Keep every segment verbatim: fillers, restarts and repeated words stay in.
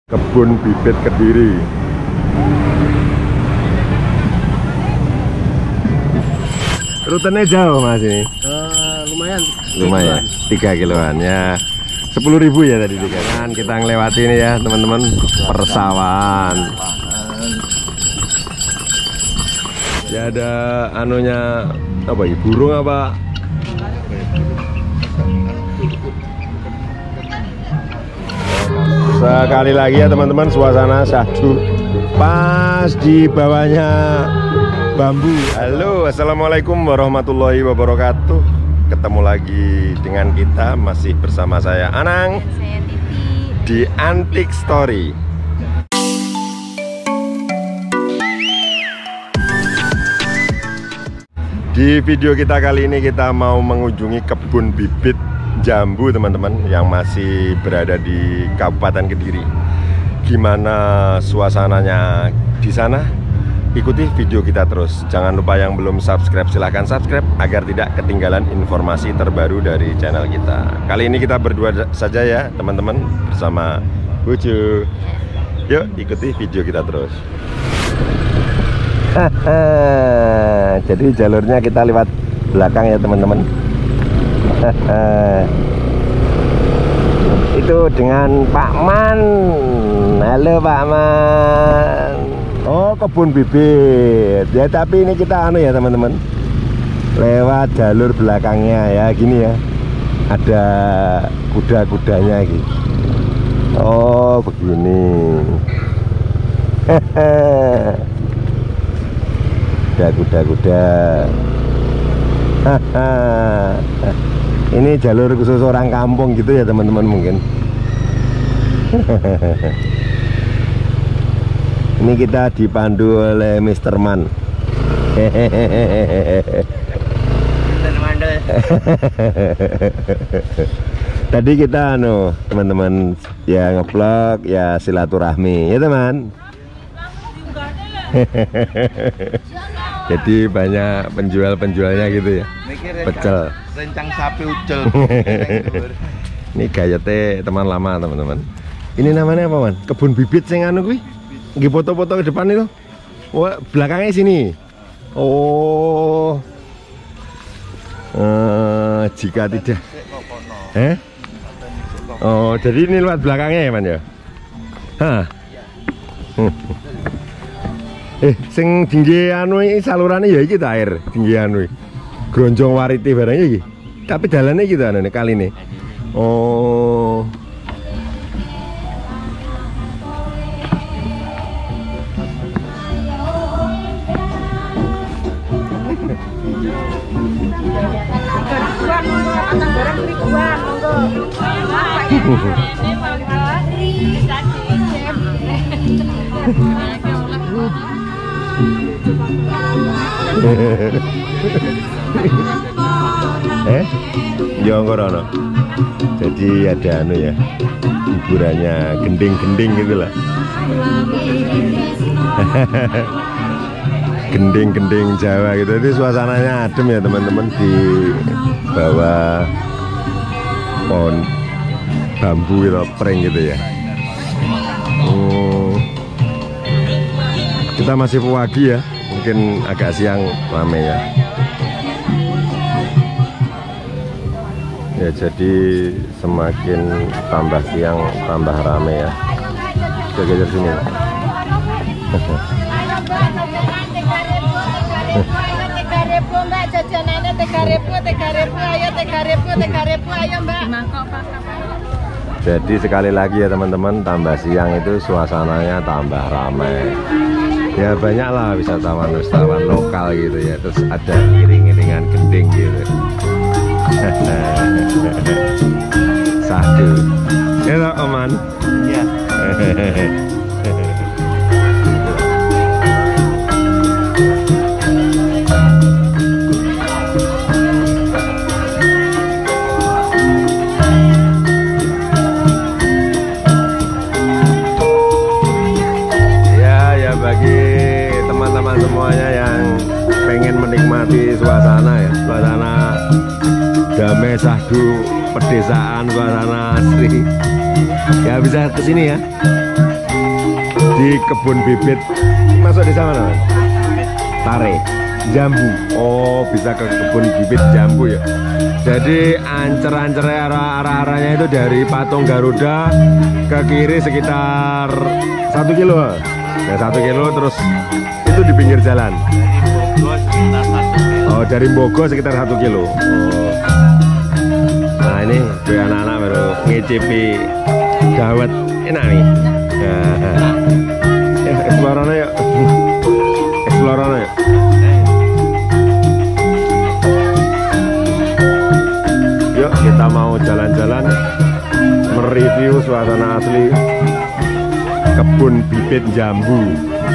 Kebun bibit Kediri. Rutenya jauh mas ini? Uh, lumayan. Lumayan, tiga kiloan ya. Sepuluh ribu ya tadi tiga. Kan kita ngelewati ini ya teman-teman, persawahan. Ya ada anunya apa ya? Burung apa? Sekali lagi ya teman-teman, suasana syahdu pas di bawahnya bambu. Halo, assalamualaikum warahmatullahi wabarakatuh. Ketemu lagi dengan kita, masih bersama saya Anang, saya Titi, di Antik Story. Di video kita kali ini kita mau mengunjungi kebun bibit jambu teman-teman yang masih berada di Kabupaten Kediri. Gimana suasananya di sana? Ikuti video kita terus. Jangan lupa yang belum subscribe silahkan subscribe agar tidak ketinggalan informasi terbaru dari channel kita. Kali ini kita berdua saja ya teman-teman bersama Bucu. Yuk ikuti video kita terus. Jadi jalurnya kita lewat belakang ya teman-teman. Itu dengan Pak Man. Halo Pak Man. Oh, kebun bibit ya, tapi ini kita anu ya teman-teman, lewat jalur belakangnya ya, gini ya, ada kuda-kudanya gitu. Oh begini. Ada kuda-kuda. Ini jalur khusus orang kampung gitu ya teman-teman mungkin. Ini kita dipandu oleh mister Man. Tadi kita anu teman-teman ya ngeblog ya silaturahmi ya teman. Jadi banyak penjual-penjualnya gitu ya. Pecel. Rencang sapi ucel. Ini gayete teman lama teman-teman. Ini namanya apa man? Kebun bibit sing anu kuwi. Nggih foto-foto ke depan itu. Wah, belakangnya sini. Oh. Uh, jika tidak. Eh? Oh, jadi ini lewat belakangnya ya man ya? Hah. Eh, sing tinggi anu iki salurane ya iki ta air, tinggi anu iki. Gronjong wariti barangnya iki. Tapi dalannya gitu anu kali ini. Oh. Eh, Jongkorono. Jadi ada anu ya, hiburannya gending-gending gitulah. Gending-gending Jawa gitu. Itu suasananya adem ya teman-teman, di bawah pohon bambu gitu, pring gitu ya. Hmm. Kita masih pagi ya, mungkin agak siang rame ya. Ya jadi semakin tambah siang tambah rame ya. Kita geser sini. Jadi sekali lagi ya teman-teman, tambah siang itu suasananya tambah ramai. Ya banyaklah wisatawan-wisatawan lokal gitu ya. Terus ada iring-iringan gending gitu. Satu. Ya Oman. Iya. Semuanya yang pengen menikmati suasana ya, suasana damai syahdu pedesaan, suasana asri ya, bisa kesini ya. di kebun bibit. Masuk desa mana, Mas? Tare, Jambu. Oh, bisa ke kebun bibit Jambu ya. Jadi ancer-ancer arah-arahnya itu dari Patung Garuda ke kiri sekitar satu kilo. Ya satu kilo, terus itu di pinggir jalan. Oh, dari Bogor sekitar satu kilo. Oh. Nah ini anak-anak baru ngicipi dawet, enak nih. Nah, ya, eksplorana yuk, eksplorana yuk. Yuk kita mau jalan-jalan mereview suasana asli kebun bibit Jambu.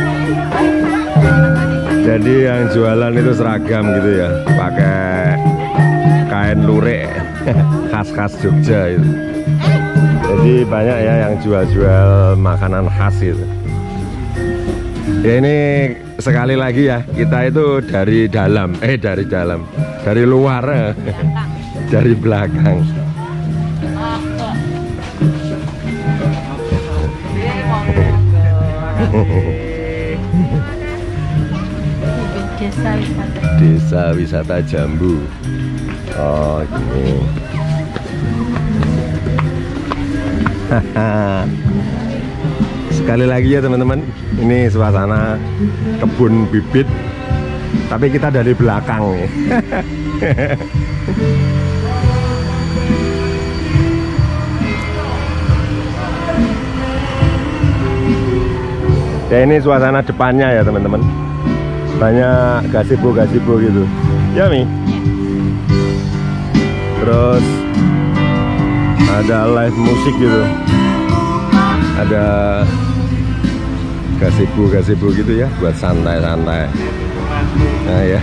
Jadi yang jualan itu seragam gitu ya, pakai kain lurik khas-khas Jogja itu. Jadi banyak ya yang jual-jual makanan khas itu. Ya ini sekali lagi ya, kita itu dari dalam, eh dari dalam, dari luar, dari belakang. Desa wisata. Desa wisata Jambu. Oh gini. Sekali lagi ya teman-teman, ini suasana kebun bibit, tapi kita dari belakang nih. Ya ini suasana depannya ya teman-teman, banyak gazebo-gazebo gitu ya Mi. Terus ada live musik gitu, ada gazebo-gazebo gitu ya buat santai-santai. Nah ya.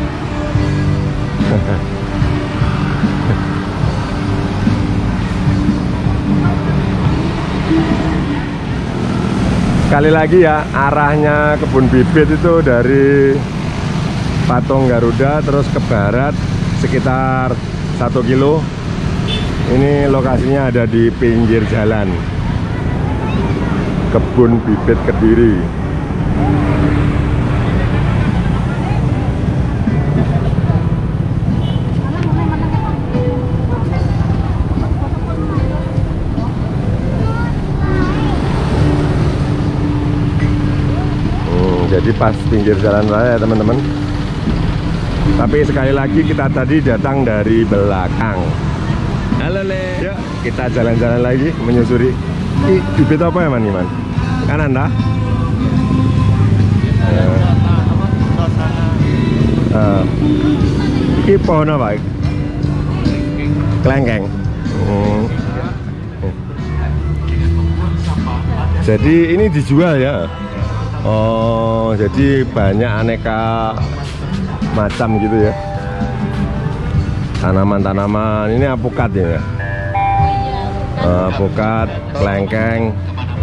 Sekali lagi ya, arahnya kebun bibit itu dari Patung Garuda terus ke barat sekitar satu kilo. Ini lokasinya ada di pinggir jalan kebun bibit Kediri. Jadi pas pinggir jalan raya teman-teman. Tapi sekali lagi kita tadi datang dari belakang. Halo Le. Yuk kita jalan-jalan lagi menyusuri. Ini bibit apa ya Man? Man? Kanan dah. Uh, ini pohon apa? Kelengkeng. Hmm. Jadi ini dijual ya. Oh, jadi banyak aneka macam gitu ya. Tanaman-tanaman. Ini apukat ya. Uh, apukat, kelengkeng.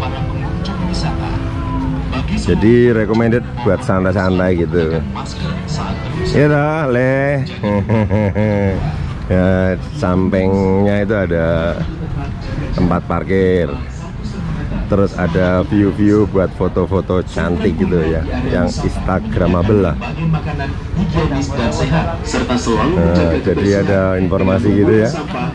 Jadi recommended buat santai-santai gitu. Iya dah, Le. Ya, sampingnya itu ada tempat parkir. Terus ada view-view buat foto-foto cantik gitu ya, yang instagramable lah. Nah, jadi ada informasi gitu ya.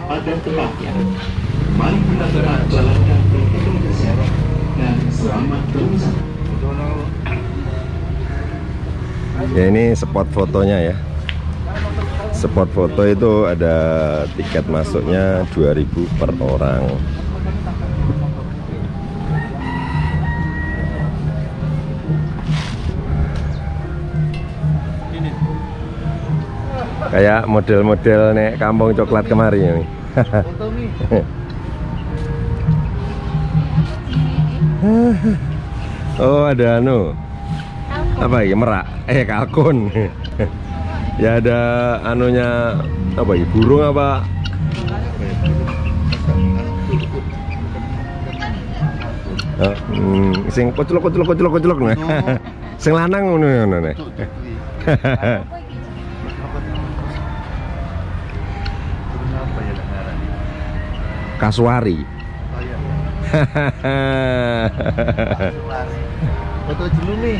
Ya ini spot fotonya ya. Spot foto itu ada tiket masuknya dua ribu per orang. Kayak model-model nek kampung coklat kemarin nih. Oh ada anu apa ya, merak eh kalkun. Ya ada anunya apa ya, burung apa oh, hmm, sing kocelok kocelok kocelok kocelok nih. Sing lanang ngono ngono nih. Kasuari. Foto dulu nih.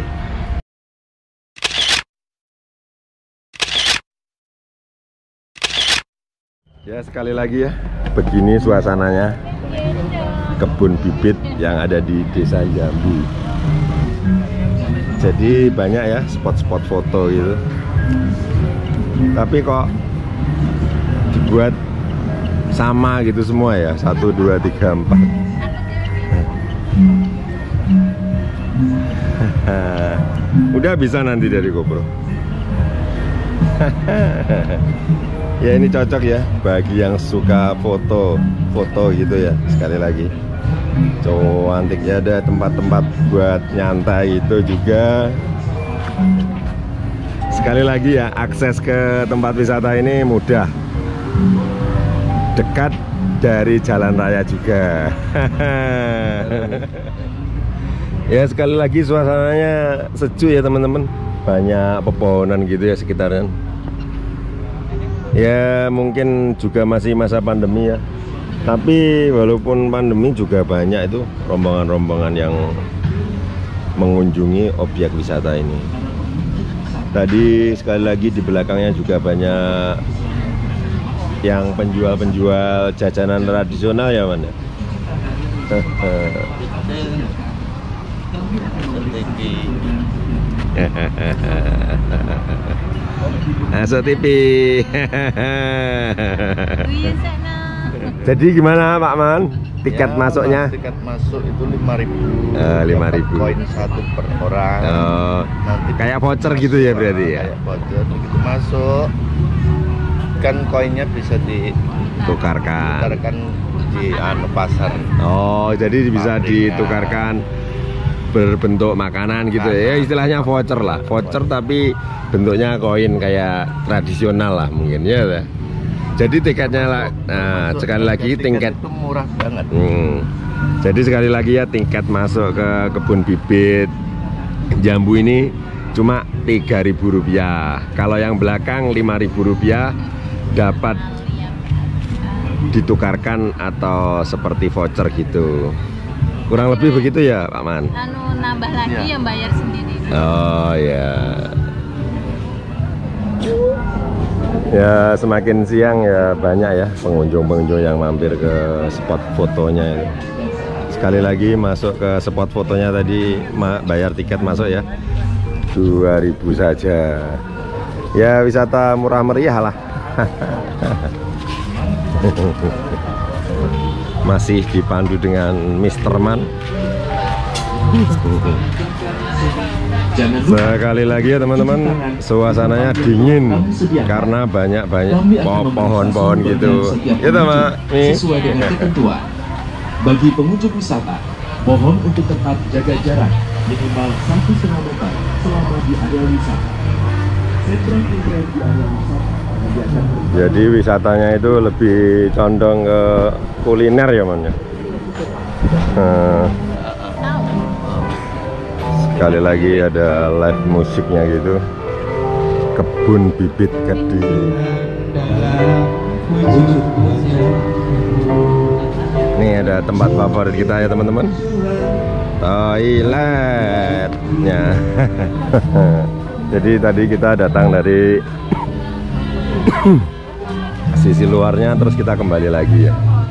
Ya sekali lagi ya, begini suasananya kebun bibit yang ada di Desa Jambu. Jadi banyak ya spot-spot foto gitu. Tapi kok dibuat sama gitu semua ya, satu, dua, tiga, empat. Udah bisa nanti dari GoPro. Ya ini cocok ya bagi yang suka foto foto gitu ya. Sekali lagi cantik ya, ada tempat-tempat buat nyantai itu juga. Sekali lagi ya, akses ke tempat wisata ini mudah, dekat dari jalan raya juga. Ya sekali lagi suasananya sejuk ya teman-teman, banyak pepohonan gitu ya sekitarnya. Ya mungkin juga masih masa pandemi ya, tapi walaupun pandemi juga banyak itu rombongan-rombongan yang mengunjungi objek wisata ini. Tadi sekali lagi di belakangnya juga banyak yang penjual-penjual jajanan tradisional ya man ya. Masuk T V. Jadi gimana Pak Man? Tiket Ya, masuknya? Tiket masuk itu lima ribu. Uh, lima ribu. Koin satu per orang. Oh, Nanti kayak voucher gitu ya berarti ya? Kayak voucher, begitu masuk kan koinnya bisa Tukarkan. ditukarkan di anu pasar. Oh, jadi bisa Pabriknya. ditukarkan berbentuk makanan gitu ya, istilahnya voucher lah, voucher tapi bentuknya koin kayak tradisional lah mungkin ya. Jadi tiketnya lah, nah Masuk, sekali lagi tiket tingkat itu murah banget. hmm, jadi sekali lagi ya tingkat masuk ke kebun bibit Jambu ini cuma tiga ribu rupiah. Kalau yang belakang lima ribu rupiah dapat ditukarkan atau seperti voucher gitu. Kurang lebih begitu ya Pak Man? Anu nambah lagi Ya. yang bayar sendiri. Oh ya. Ya semakin siang ya banyak ya pengunjung-pengunjung yang mampir ke spot fotonya. Sekali lagi masuk ke spot fotonya tadi bayar tiket masuk ya dua ribu saja. Ya wisata murah meriah lah. Masih dipandu dengan mister Man. Sekali lagi ya teman-teman, suasananya dingin karena banyak-banyak pohon-pohon gitu. Kita Mak, nih. Sesuai dengan ketentuan. Bagi pengunjung wisata, mohon untuk tetap jaga jarak minimal satu setengah meter selama di area wisata. Sentra kuliner di area wisata. Jadi wisatanya itu lebih condong ke kuliner ya Man ya. Nah, sekali lagi ada live musiknya gitu. Kebun bibit Kediri. Ini ada tempat favorit kita ya teman-teman, toiletnya. Jadi tadi kita datang dari sisi luarnya, terus kita kembali lagi ya.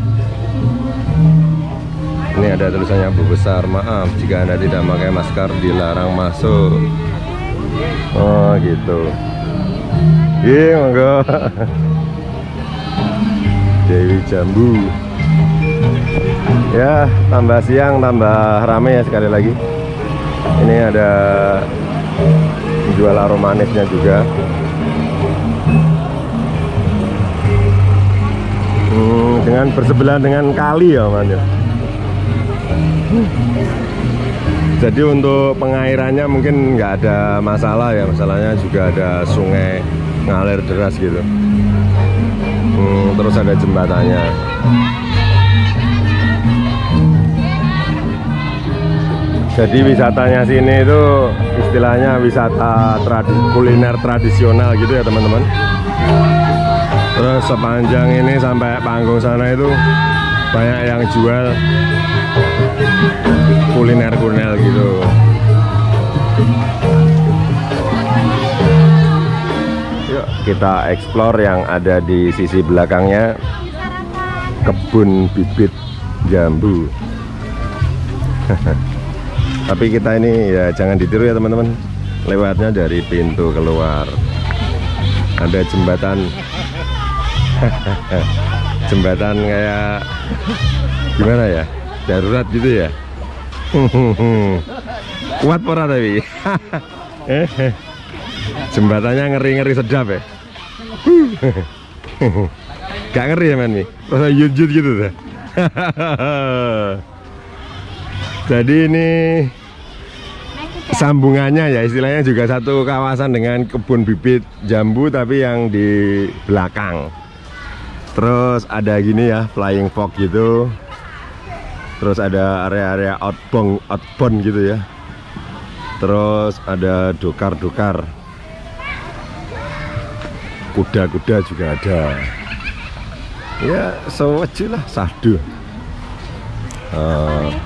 Ini ada tulisannya Bu Besar, maaf jika Anda tidak memakai masker dilarang masuk. Oh gitu. Iya monggo. Dewi Jambu. Ya tambah siang tambah rame ya sekali lagi. Ini ada jual aroma manisnya juga. Hmm, dengan bersebelahan dengan kali ya Man ya. Jadi untuk pengairannya mungkin nggak ada masalah ya, masalahnya juga ada sungai ngalir deras gitu. Hmm, terus ada jembatannya. Jadi wisatanya sini itu istilahnya wisata tradi kuliner tradisional gitu ya teman-teman. Terus sepanjang ini sampai panggung sana itu banyak yang jual kuliner-kuliner gitu. kita explore yang ada di sisi belakangnya, kebun bibit jambu. Tapi kita ini ya jangan ditiru ya teman-teman, lewatnya dari pintu keluar. Ada jembatan jembatan kayak gimana ya, darurat gitu ya. Kuat pora tapi jembatannya ngeri-ngeri sedap ya. Gak ngeri ya men nih, rasa yut-yut gitu tuh. Jadi ini sambungannya ya, istilahnya juga satu kawasan dengan kebun bibit jambu tapi yang di belakang. Terus ada gini ya, flying fox gitu. Terus ada area-area outbound outbound gitu ya. Terus ada dokar-dokar, kuda-kuda juga ada. Ya sewajar lah, sahdu. Uh,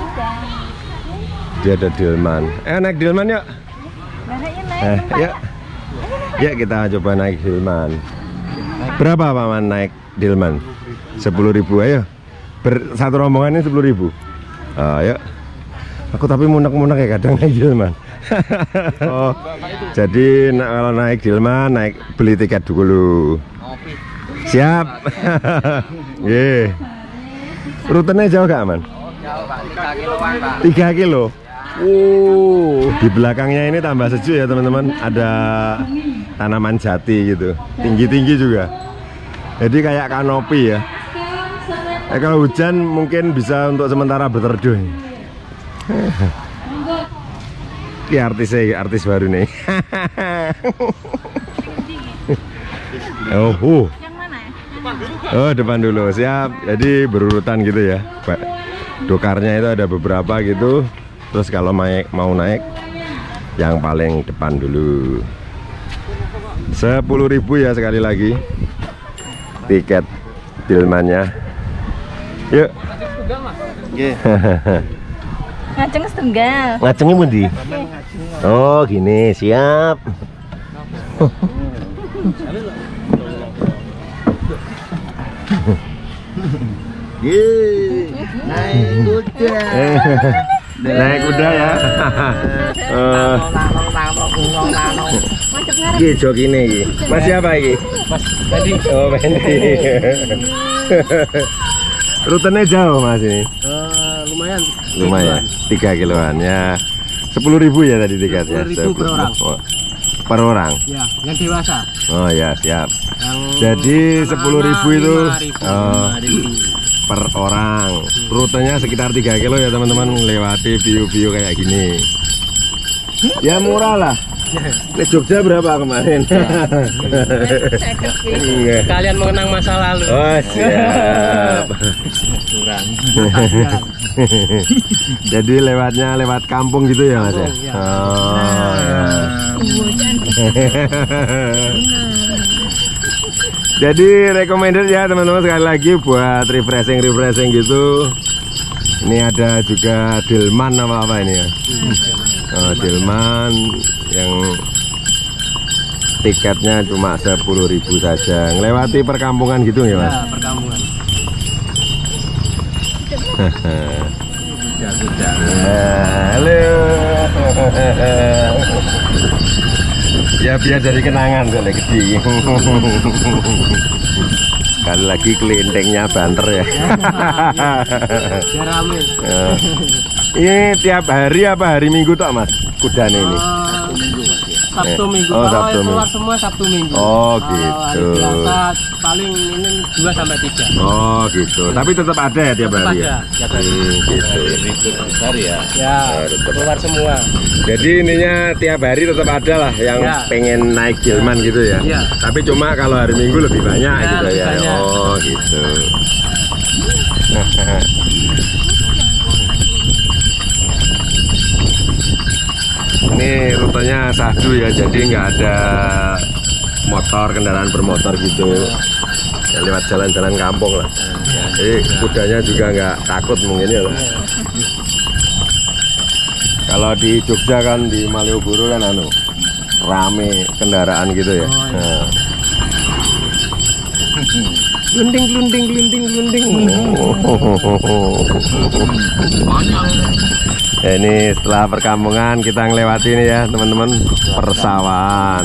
dia ada delman. Eh naik delman yuk. Eh, yuk. Ya kita coba naik delman. Berapa paman naik delman? Sepuluh ribu ayo. Ber, satu rombongan ini sepuluh ribu. Ayo. Aku tapi munak-munak ya kadang naik delman. Oh, jadi nah, kalau naik delman naik beli tiket dulu. Siap. Ye. Rutenya jauh gak aman? tiga kilo. Uh, di belakangnya ini tambah sejuk ya teman-teman. Ada tanaman jati gitu, tinggi-tinggi juga. Jadi kayak kanopi ya. Eh, kalau hujan mungkin bisa untuk sementara berteduh. Ini artisnya, artis baru nih. Oh, uh. Yang mana ya? Oh, depan dulu, siap. Jadi berurutan gitu ya. Dokarnya itu ada beberapa gitu. Terus kalau naik, mau naik yang paling depan dulu. Sepuluh ribu ya sekali lagi tiket delmannya. Yuk. Ngajeng setengah. Ngajengnya pundi? Oh gini, siap. Yeay, naik kuda. Naik kuda ya. Iki jok ini iki. Mas siapa iki? Mas Fendi. Oh, Fendi. Rutenya jauh Mas ini. Uh, lumayan. Lumayan. tiga kiloan ya. sepuluh ribu ya tadi tiketnya. sepuluh ribu per orang. Oh, per orang. Ya, yang dewasa. Oh ya, siap. Yang Jadi sepuluh ribu itu oh, lima ribu. per orang. Rutenya sekitar tiga kilo ya teman-teman, melewati view-view kayak gini. Ya murah lah. Ke Jogja berapa kemarin? Kalian mengenang masa lalu. Oh siap. Kurang. Jadi lewatnya lewat kampung gitu ya Mas ya? Kampung, ya. Oh ya. Jadi recommended ya teman-teman, sekali lagi buat refreshing-refreshing gitu. Ini ada juga delman apa-apa ini ya. Oh, delman yang tiketnya cuma sepuluh ribu saja. Ngelewati perkampungan gitu ya Mas? Ya, perkampungan. Halo. Ya biar jadi kenangan kalau gede. Sekali lagi kelintengnya banter ya. Biar rame. Ya. Ini tiap hari apa hari Minggu toh Mas? Kudanya ini. Uh, Sabtu Minggu. Oh, Kalau Sabtu yang keluar Minggu. semua Sabtu Minggu. Oh Kalau gitu. hari biasa paling ini dua sampai tiga. Oh gitu. Tapi tetap ada ya tiap Tetap hari ya. ada, tiap hari. Hmm, gitu. Besar ya. Ya, tetap. keluar semua. Jadi ininya tiap hari tetap ada lah yang Ya. pengen naik delman gitu ya. Ya. Tapi cuma kalau hari Minggu lebih banyak Ya, gitu lebih ya. banyak. Oh gitu. Ini rutenya sahdu ya, jadi nggak ada motor, kendaraan bermotor gitu. Ya, lewat jalan-jalan kampung lah. Jadi kudanya juga nggak takut mungkin ya lah. Kalau di Jogja kan, di Malioboro kan anu rame kendaraan gitu ya. Oh, iya. Nah, Glunding, glunding, glunding, glunding. Ya, ini setelah perkampungan kita ngelewati ini ya teman-teman, persawahan.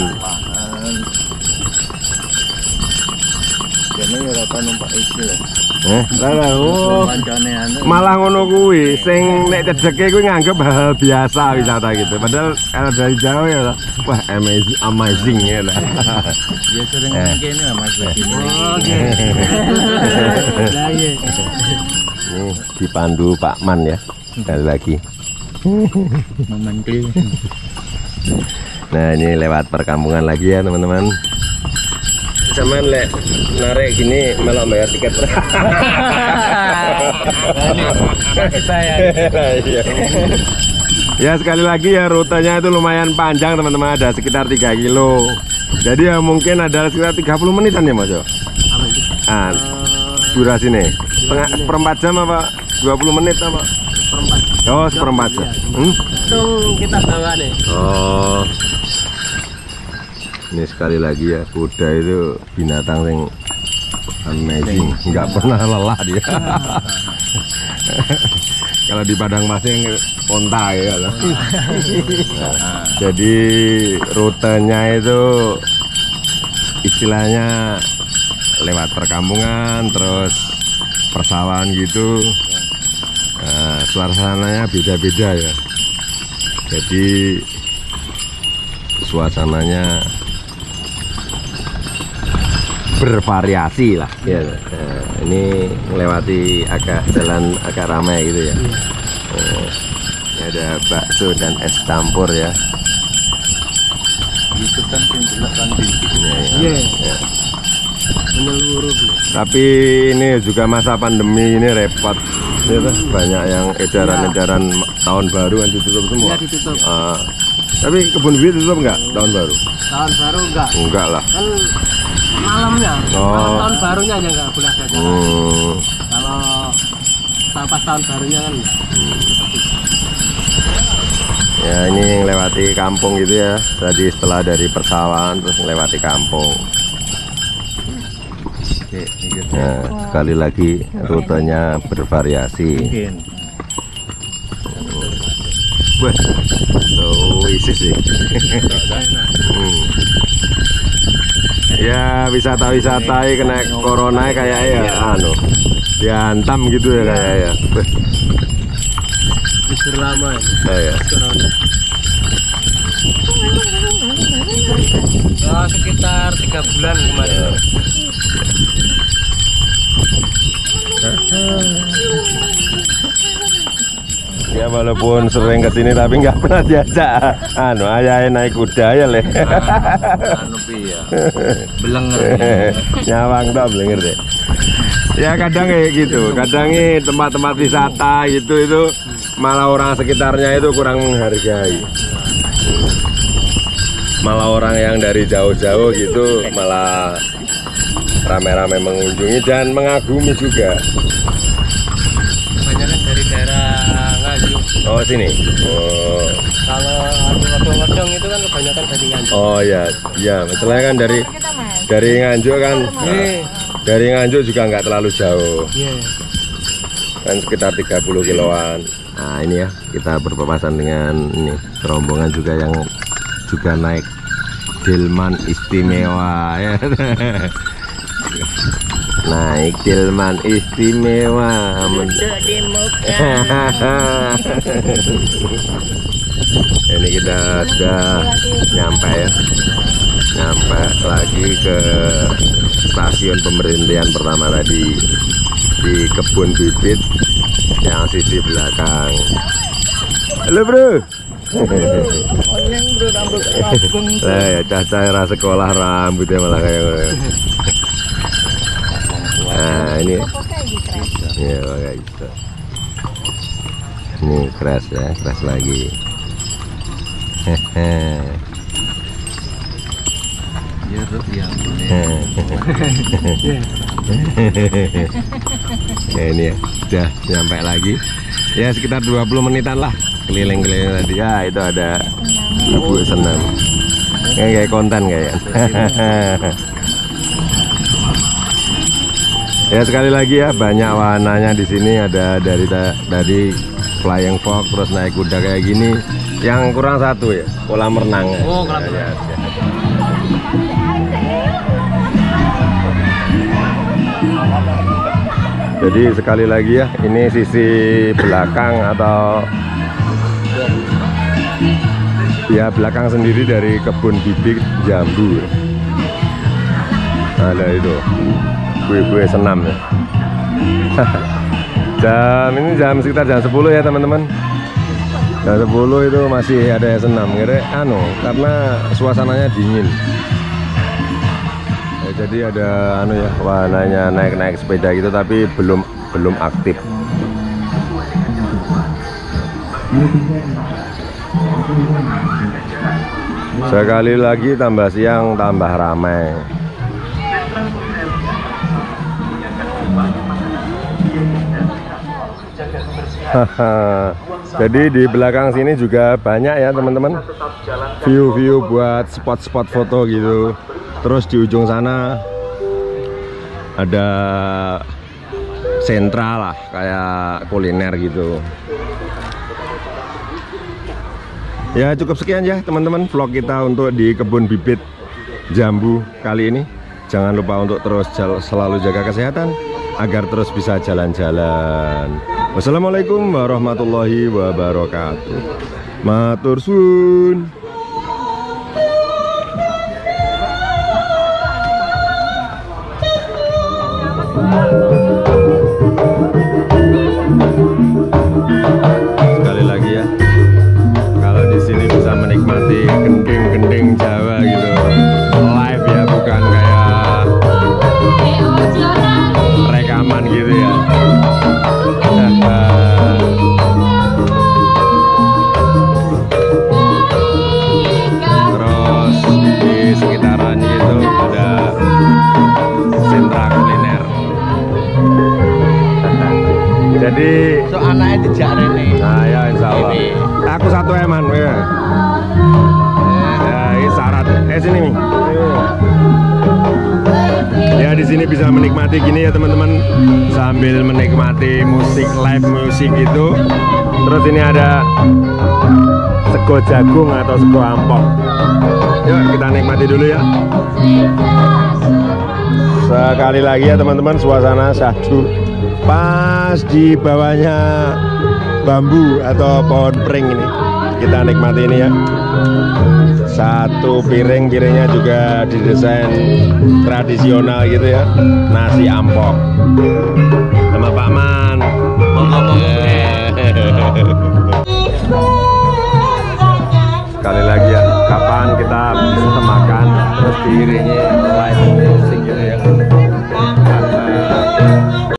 Jane ya rata numpak iki lho. Eh, lah oh. Kancane anu. Malah ngono kuwi, sing nek cedeke kuwi nganggep hal biasa wisata gitu. Padahal kalau dari jauh ya, wah amazing, amazing ya lah. Ya sering ngene kene lah Mas. Oh, oke. Lah iya. Nih dipandu Pak Man ya. Sekali lagi. Memanggil. Nah, ini lewat perkampungan lagi ya, teman-teman. Cuman lek narik gini malah bayar tiket. Ya sekali lagi ya, rutenya itu lumayan panjang teman-teman, ada sekitar tiga kilo. Jadi ya mungkin ada sekitar tiga puluh menitan ya Mas. Ah, durasi nih setengah seperempat jam apa dua puluh menit apa? Seperempat. Oh, seperempat jam. Hmm? Hitung kita bawa nih. Oh. Ini sekali lagi ya, kuda itu binatang yang amazing, nggak pernah lelah dia. Kalau di padang pasir onta ya. Nah, jadi rutenya itu istilahnya lewat perkampungan, terus persawahan gitu. Nah, suasananya beda-beda ya. Jadi suasananya bervariasi lah ya. Nah, ini melewati agak jalan agak ramai gitu ya. Oh, ini ada bakso dan es campur ya. Itu kan sing delok kan Ya, Iya. ya. Menyeluruh. Tapi ini juga masa pandemi ini repot ya, tuh. Banyak yang edaran-edaran tahun baru kan ditutup semua. Iya, ditutup. Ah, tapi kebun bibit tutup nggak tahun baru? Tahun baru enggak. Enggak lah. Kan malamnya. Oh. Kalau tahun barunya aja enggak boleh ada. Hmm. Kalau pas tahun barunya kan enggak. Ya, ini melewati kampung gitu ya. Tadi setelah dari persawahan terus melewati kampung. Nah, sekali lagi rutenya bervariasi. mungkin. Wah, so isi sih. Hmm. Ya, wisata-wisata kena corona kayak ya, anu, dihantam gitu ya kayak ya. Wah, Libur lama ya. nah, ya. Corona. Oh, sekitar tiga bulan kemarin. Ya walaupun sering kesini tapi nggak pernah diajak. Anu, ayah naik kuda ya leh. Anu piye ya. Belenger. Nyawang tak belenger deh. Ya kadang kayak gitu. Kadang ini tempat-tempat wisata gitu itu malah orang sekitarnya itu kurang menghargai. Malah orang yang dari jauh-jauh gitu malah rame-rame mengunjungi dan mengagumi juga. Banyak kan dari daerah Nganjuk. Oh sini. Oh. Kalau ada odong-odong itu kan kebanyakan dari Nganjuk. Oh ya, ya. Masalahnya kan dari Kita mas. dari Nganjuk kan. Nah, dari Nganjuk juga nggak terlalu jauh. Iya. Kan sekitar tiga puluh kiloan. Nah ini ya, kita berpapasan dengan ini rombongan juga yang juga naik delman istimewa ya. Naik delman istimewa. Duduk di muka. Ini kita sudah nyampe ya, nyampe lagi ke stasiun pemberhentian pertama tadi di kebun bibit yang sisi belakang. Halo bro. Lah ya caca era sekolah rambutnya malah kayak nah ini ya kayak gitu. Ini keras ya, keras lagi. Hehe. Ya tuh yang Ya, ini ya, sudah nyampe lagi. Ya sekitar dua puluh menitan lah keliling-keliling tadi. Ya itu ada ibu senam. Kayak kayak konten kayak. Ya sekali lagi ya, banyak warnanya di sini. Ada dari dari flying fox, terus naik kuda kayak gini. Yang kurang satu ya, kolam renang. Oh, kolam renang. Ya, ya. Jadi sekali lagi ya, ini sisi belakang atau ya belakang sendiri dari kebun bibit jambu. Ada itu kue-kue senam ya. Jam ini jam sekitar jam sepuluh ya teman-teman. Jam sepuluh itu masih ada yang senam, kira anu karena suasananya dingin. Ya, jadi ada anu ya, warnanya naik-naik sepeda gitu tapi belum belum aktif. Sekali lagi tambah siang tambah ramai. Jadi di belakang sini juga banyak ya teman-teman, view-view buat spot-spot foto gitu. Terus di ujung sana ada sentra lah, kayak kuliner gitu. Ya cukup sekian ya teman-teman vlog kita untuk di kebun bibit jambu kali ini. Jangan lupa untuk terus selalu jaga kesehatan agar terus bisa jalan-jalan. Wassalamualaikum warahmatullahi wabarakatuh. Matur suwun. Sekali lagi ya, kalau di sini bisa menikmati gending-gending Jawa gitu, live ya, bukan kayak rekaman gitu ya. Terus di sekitaran itu ada sentra kuliner. Jadi So anaknya dijak Rene. nah ya insya Allah. Ini. Aku satu eman ya. Ya ini syarat. Eh sini nih. Ya di sini bisa menikmati gini ya teman-teman, sambil menikmati musik live musik itu. Terus ini ada sego jagung atau sego ampok. Yuk kita nikmati dulu ya. Sekali lagi ya teman-teman, suasana syahdu. Pas di bawahnya bambu atau pohon pring ini, kita nikmati ini ya. Satu piring, piringnya juga didesain tradisional gitu ya, nasi ampok sama Pak Man. Sekali lagi ya, kapan kita bisa makan terus diiringi live music gitu ya.